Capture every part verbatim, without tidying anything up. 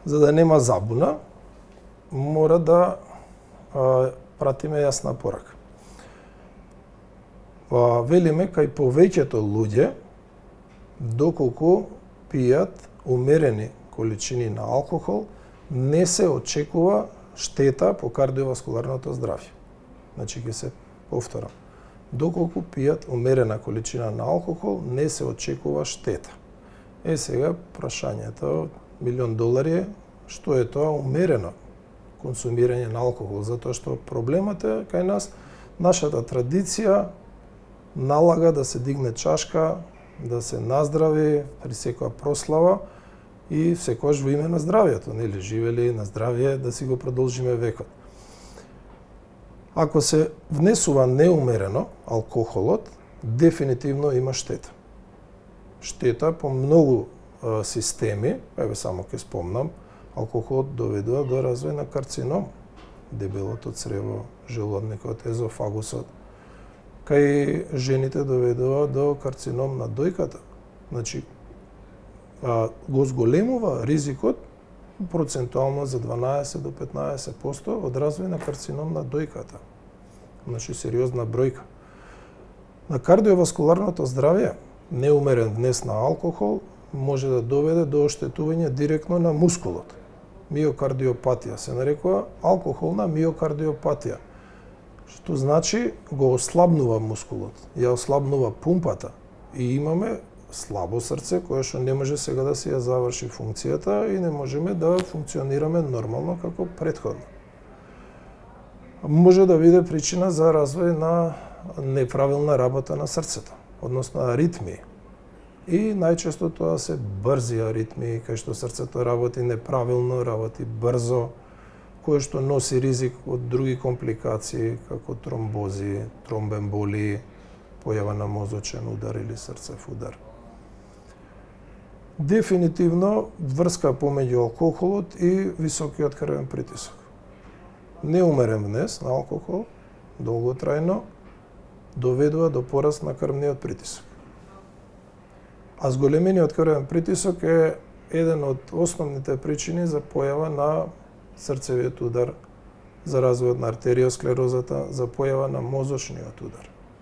За да нема забуна, мора да а, пратиме јасна порака. А, велиме кај повеќето луѓе, доколку пијат умерени количини на алкохол, не се очекува штета по кардиоваскуларното здравје. Значи, ќе се повторам. Доколку пијат умерена количина на алкохол, не се очекува штета. Е, сега, прашањето, милион долари е, што е тоа умерено консумирање на алкохол, затоа што проблемот е кај нас, нашата традиција налага да се дигне чашка, да се наздрави при секоја прослава и секогаш во име на здравјето, нели, живели на здравје, да си го продолжиме векот. Ако се внесува неумерено алкохолот, дефинитивно има штета. Штета по многу а, системи, еве само ќе спомнам, алкохолот доведува до развој на карцином, дебелото црево, желудникот, езофагусот. Кај жените доведува до карцином на дојката. Значи, а, го зголемува ризикот процентуално за дванаесет до петнаесет проценти од развој на карцином на дојката. Значи, сериозна бројка. На кардиоваскуларното здравје, неумерен внес на алкохол може да доведе до оштетување директно на мускулот. Миокардиопатија се нарекува алкохолна миокардиопатија, што значи го ослабнува мускулот, ја ослабнува пумпата и имаме слабо срце кое што не може сега да си ја заврши функцијата и не можеме да функционираме нормално како претходно. Може да биде причина за развој на неправилна работа на срцето, односно аритмии. И најчесто тоа се брзи аритмии, кај што срцето работи неправилно, работи брзо, кое што носи ризик од други компликации, како тромбози, тромбемболии, појава на мозочен удар или срцев удар. Дефинитивно врска помеѓу алкохолот и високиот крвен притисок. Неумерен внес на алкохол долготрајно доведува до пораст на крвниот притисок. А зголемениот крвен притисок е еден од основните причини за појава на срцевиот удар, за развојот на артериосклерозата, за појава на мозочниот удар.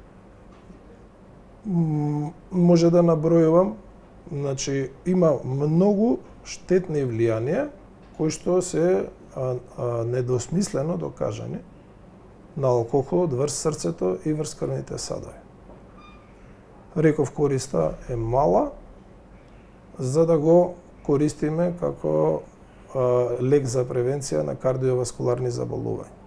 Може да набројувам, значи има многу штетни влијанија кои што се а, а, недосмислено докажани на алкохолот врз срцето и врз крвните садови. Реков, користа е мала, за да го користиме како а, лек за превенција на кардиоваскуларни заболувања.